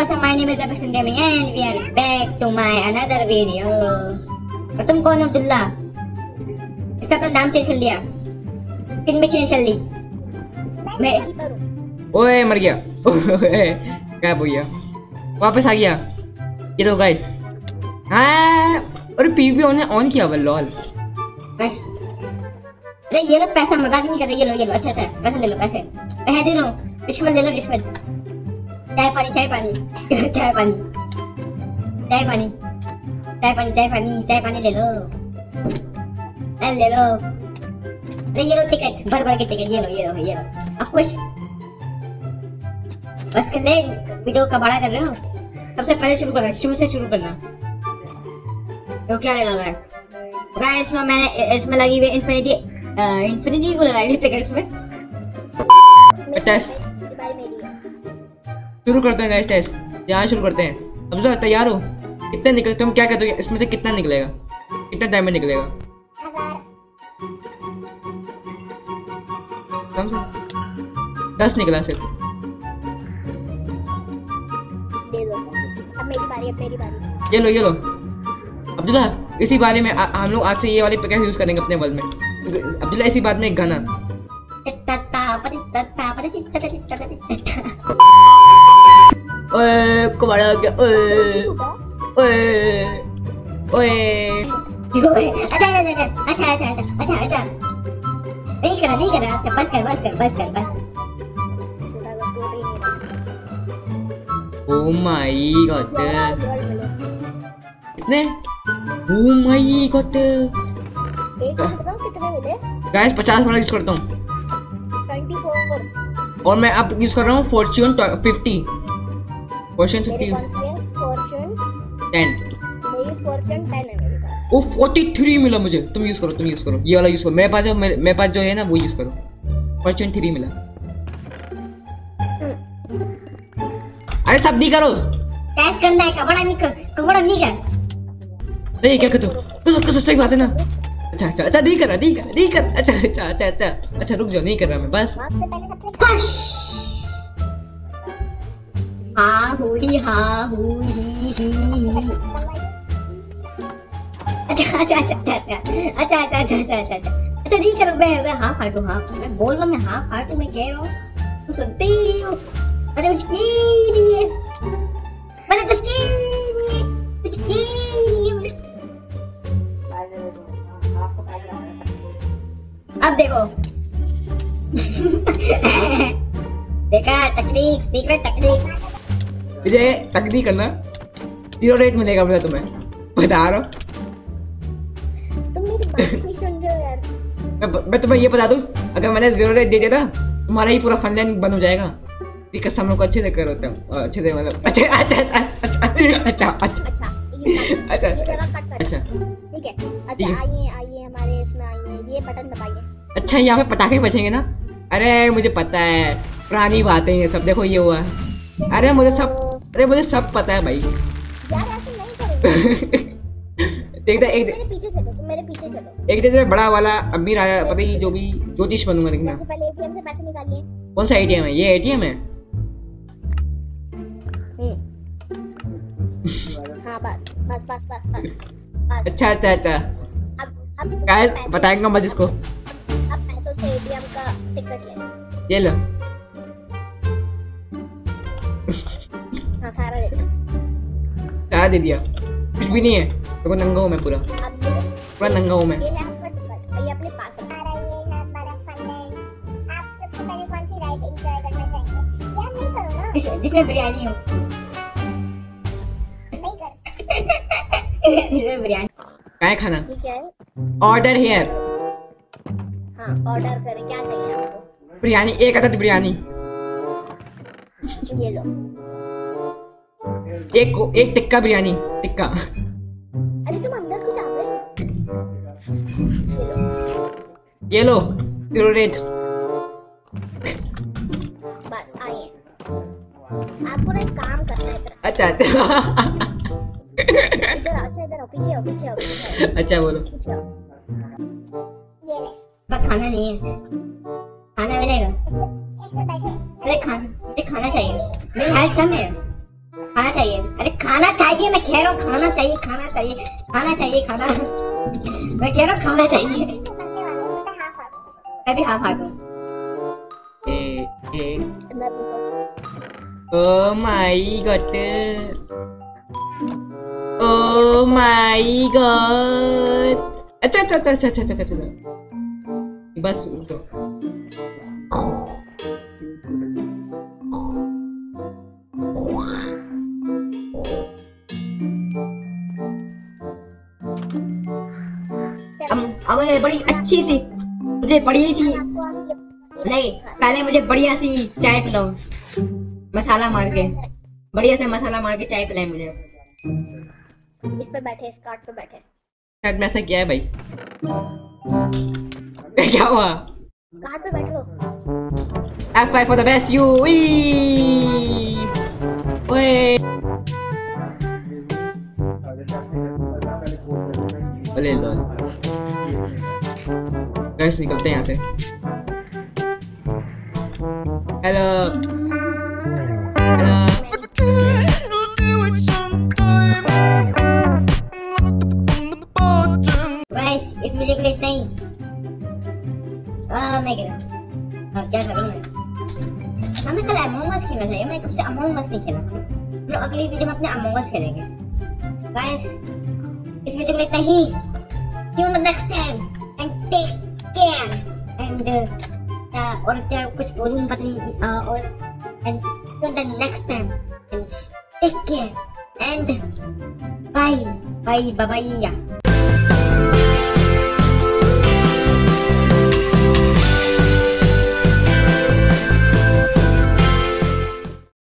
WhatsApp, my name is Apexon Gaming and we are back to my another video. और तुम कौन हो अब्दुल्ला? इसका तो नाम चेंज कर लिया, स्किन में चेंज कर ली। मैं ओए मर गया। क्या हो गया? वापस आ गया। ये तो गाइस, हाँ और पीवी ऑन किया हुआ लॉल। बस अरे ये लो, पैसा मजाक नहीं कर रहे। ये लो अच्छा पैसे ले लो, पैसे दे लो, रिश्वत ले लो, रिश्वत। चाय पानी चाय पानी चाय पानी चाय पानी चाय पानी चाय पानी चाय पानी ले लो, ले लो। अरे ये लो टिकट, भर के टिकट। ये लो अब खुश। बस कर ले, वीडियो का बड़ा कर रहे हो। सबसे पहले शुरू से शुरू करना। तो क्या लगा है गाइस? इसमें लगी हुई इन्फिनिटी को लगाई हुई पिकैक्स में। शुरू करते हैं गाइस टेस्ट। यहाँ शुरू करते हैं। अब तो तैयार हो? कितना निकल, तुम क्या कहते हो इसमें से कितना निकलेगा? कितना टाइम में निकलेगा? 10 निकला सिर्फ। अब मेरी बारी। ये लो अब्दुल्ला, इसी बारे में हम लोग आज से ये वाली पिकैक्स यूज करेंगे अपने वर्ल्ड में। अब्दुल्ला इसी बात में एक गाना। ओए कुमारा आ गया। ओए अच्छा नहीं करा अच्छा बस कर। ओ माय गॉड, कितने? ओ माय गॉड, कितने मिले गाइस? 50 वाला यूज करता हूँ 24। और मैं अब यूज कर रहा हूँ फॉर्च्यून 50। Fortune 50 Fortune 10। मेरी फॉर्च्यून 10 है मेरे पास। ओ 43 मिला मुझे। तुम यूज करो ये वाला यूज करो। मेरे पास जो है ना वो यूज करो। फॉर्च्यून 3 मिला। अरे सब नहीं करो, टेस्ट करना है। कबड़ा नहीं कर। नहीं क्या कहते हो? तो सही बात है ना। अच्छा नहीं कर। अच्छा रुक जाओ, नहीं कर रहा मैं बस। हाँ हुई अच्छा नहीं करो। मैं हाँ फाटू मैं बोल रहा हूँ, मैं हाँ फाटू मैं कह रहा हूँ, तू सुनते ही नहीं हो। मैंने कुछ की नहीं है। अब देखो। देखा तकनीक, सीक्रेट तकनीक। मुझे तकनीक करना 0 रेट मिलेगा मुझे, तुम्हें बता रहा हूँ। तुम मेरी बात नहीं सुन रहे हो यार। मैं तुम्हें ये बता दूं, अगर मैंने 0 रेट दे दिया ना, तुम्हारा ही पूरा फनलाइन बंद हो जाएगा। ठीक हम लोग को अच्छे से करो, अच्छे से मतलब अच्छा। ठीक है। अच्छा आइए हमारे इसमें आइए, ये बटन दबाइए। अच्छा यहाँ पे पटाखे बचेंगे ना? अरे मुझे पता है, पुरानी बातें ये सब। देखो ये हुआ। अरे मुझे सब पता है भाई। यार ऐसे नहीं करोगे। देखना मेरे पीछे चलो, तुम मेरे पीछे चलो। एक दिन बड़ा वाला अमीर आया, पता ही जो भी ज्योतिष बनूंगा। देखना पहले एटीएम से पैसे निकालिए। कौन सा एटीएम है? ये एटीएम है। हाँ बस। अच्छा अब गाइस बताएंगा मत इसको। अब पैसों से एटीएम का टिकट ले। ये लो। हाँ सारा दे दो। क्या दे दिया? कुछ भी नहीं है। देखो नंगा हूँ मैं, पूरा नंगा हूँ मैं। ये है आपका टिकट, ये अपने पास रखो। ये है हमारा फंड। आप सबसे पहले कौन सी राइड एंजॉय करना चाहेंगे? यार नहीं करो ना। जिसमें बिरयानी हो। नहीं कर। जिसमें बिरयानी। क्या है खाना? ठीक है। Order here. हाँ ऑर्डर करें, क्या चाहिए आपको? बिरयानी, 1 अदद बिरयानी। ये लो। एक टिक्का बिरयानी, टिक्का। अरे तुम अंदर कुछ आ गए। ये लो 0 रेट। बस आइए, आपको ना एक काम करना है। अच्छा इधर आओ, पीछे आओ। अच्छा बोलो। पीछे आओ। ये ले। बस खाना नहीं है, खाना मिलेगा। इसमें बैठे। अरे खाना चाहिए, मेरी हेल्थ कम है। खाना चाहिए। अरे खाना चाहिए, मैं कह रहा हूँ खाना चाहिए, खाना चाहिए, खाना चाहिए, खाना। मैं कह रहा हूँ खाना चाहिए। तो बनने वाला हूँ, मैं हाफ हाफ हूँ। मैं भी हाफ हाफ हूँ। मैं पूछो। Oh my God, oh my God. अच्छा अच्छा अच्छा अच्छा अच्छा अच्छा, बस रुको। अब मुझे बड़ी अच्छी सी, मुझे बड़ी सी, आपको हम ये नहीं पहले मुझे बढ़िया सी चाय पिलाओ, मसाला मार के, बढ़िया से मसाला मार के चाय पिलाए मुझे। इस पे बैठे, इस कार्ड पे बैठे। शायद मैं ऐसा किया है भाई। क्या हुआ? कार्ड पे बैठो। F5 for the best you। ओए अरे लॉल, गाइस निकलते हैं यहाँ से। हेलो हेलो, गाइस इस वीडियो के लिए इतना ही। मैं क्या करूँ मैं? हमें कल अमोंग अस खेलना चाहिए। मैं कब से अमोंग अस नहीं खेला। हम लोग अगली वीडियो में अपने अमोंग अस खेलेंगे। गाइस इस वीडियो के लिए इतना ही। See you on the next time and take care and और क्या कुछ बोलूँ पता नहीं और and see you on the next time and take care and bye bye bye bye।